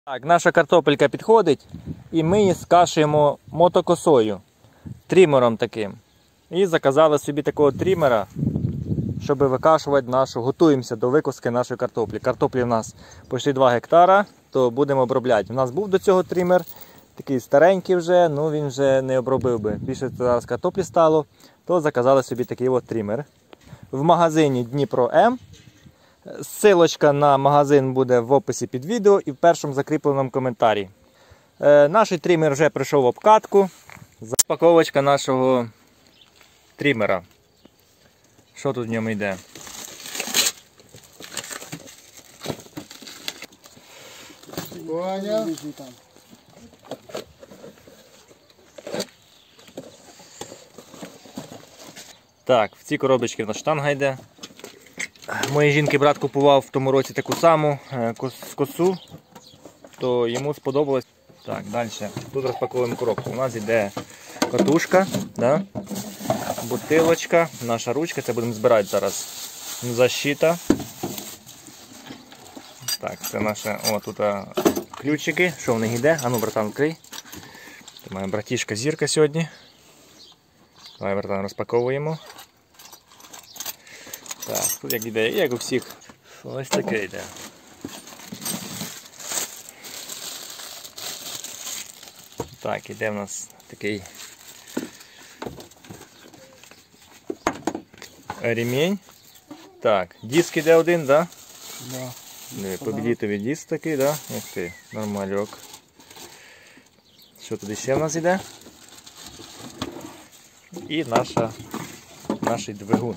Так, наша картопелька підходить і ми її скашуємо мотокосою, трімером таким. І заказали собі такого трімера, щоб викашувати нашу, готуємося до викоски нашої картоплі. Картоплі в нас почти 2 гектара, то будемо обробляти. У нас був до цього трімер, такий старенький вже, ну він вже не обробив би. Більше зараз картоплі стало, то заказали собі такий от трімер. В магазині Дніпро М. Ссылочка на магазин буде в описі під відео і в першому закріпленому коментарі. Наш трімер вже прийшов в обкатку. Запаковочка нашого трімера. Що тут в ньому йде? Так, в цій коробочці в нас штанга йде. Моїй жінки брат купував в тому році таку саму косу, то йому сподобалось. Так, далі. Тут розпаковуємо коробку. У нас йде катушка, да? Бутилочка, наша ручка, це будемо збирати зараз. Защита. Так, це наша, о, тут ключики, що в них йде. А ну, братан, відкрий. Це моя братішка Зірка сьогодні. Давай, братан, розпаковуємо. Так, тут як іде, як у всіх, ось таке йде. Так, іде в нас такий ремінь. Так, диск іде один, да? Да. Побідітовий диск такий, да? Ось ти, нормальок. Що тут ще в нас іде? І наш двигун.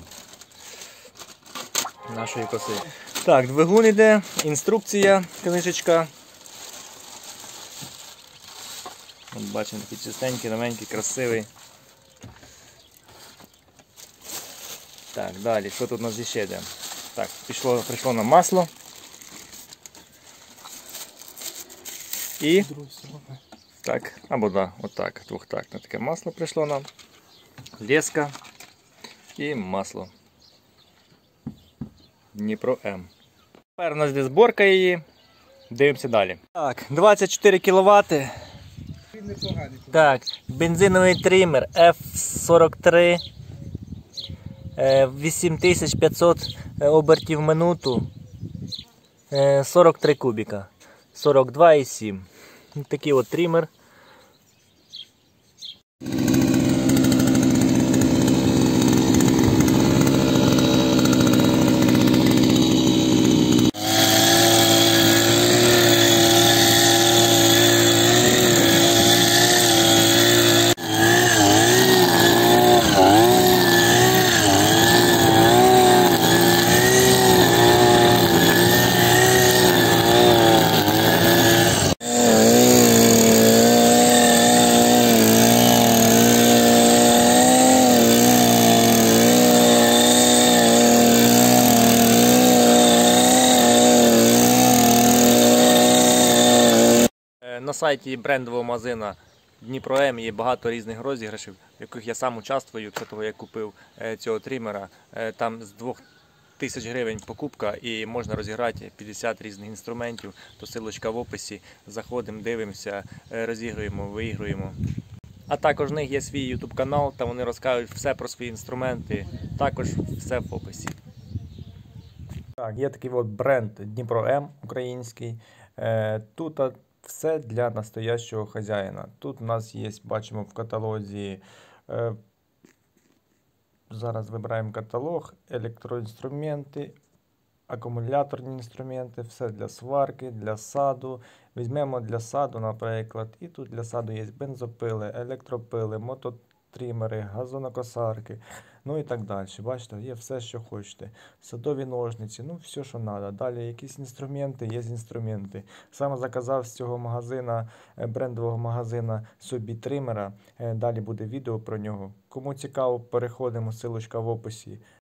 Нашої коси. Так, двигун іде, інструкція, книжечка. От бачимо, такий чистенький, новенький, красивий. Так, далі, що тут у нас ще йде? Так, прийшло нам масло. І так, або да, отак, двохтактне таке масло прийшло нам. Леска і масло. Дніпро М. Тепер у нас йде зборка її. Дивимося далі. Так, 24 кВт. Так, бензиновий трімер F43. 8500 обертів в минуту. 43 кубіка. 42,7. Такий от трімер. На сайті брендового магазину Дніпро М є багато різних розіграшів, в яких я сам участвую, після того як купив цього трімера. Там з 2000 гривень покупка і можна розіграти 50 різних інструментів, то ссылочка в описі. Заходимо, дивимося, розігруємо, виігруємо. А також в них є свій YouTube канал, там вони розкажуть все про свої інструменти, також все в описі. Так, є такий от бренд Дніпро М український. Тут все для настоящого хазяїна. Тут у нас є, бачимо в каталозі, зараз вибираємо каталог, електроінструменти, акумуляторні інструменти, все для сварки, для саду. Візьмемо для саду, наприклад, і тут для саду є бензопили, електропили, мототрімери, газонокосарки, ну і так далі. Бачите, є все, що хочете. Садові ножниці, ну все, що треба. Далі якісь інструменти, є інструменти. Саме заказав з цього магазина, брендового магазина собі тримера. Далі буде відео про нього. Кому цікаво, переходимо, ссылочка в описі.